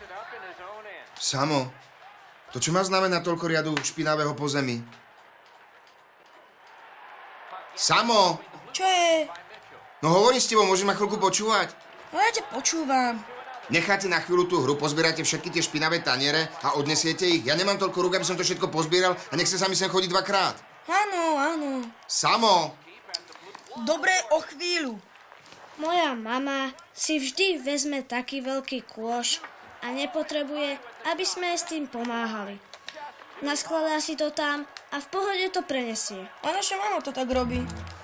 Samo, to čo má znamená toľko riadu špinavého po zemi? Samo! Čo je? No hovorím s tebou, môžeš ma chvíľku počúvať? No ja ťa počúvam. Necháte na chvíľu tú hru, pozbierate všetky tie špinavé taniere a odnesiete ich. Ja nemám toľko rúk, aby som to všetko pozbieral a nechce sa mi sem chodiť dvakrát. Áno. Samo! Dobre, o chvíľu. Moja mama si vždy vezme taký veľký kôš a nepotrebuje, aby sme jej s tým pomáhali. Naskladá si to tam a v pohode to prenesie. A naša mama to tak robí.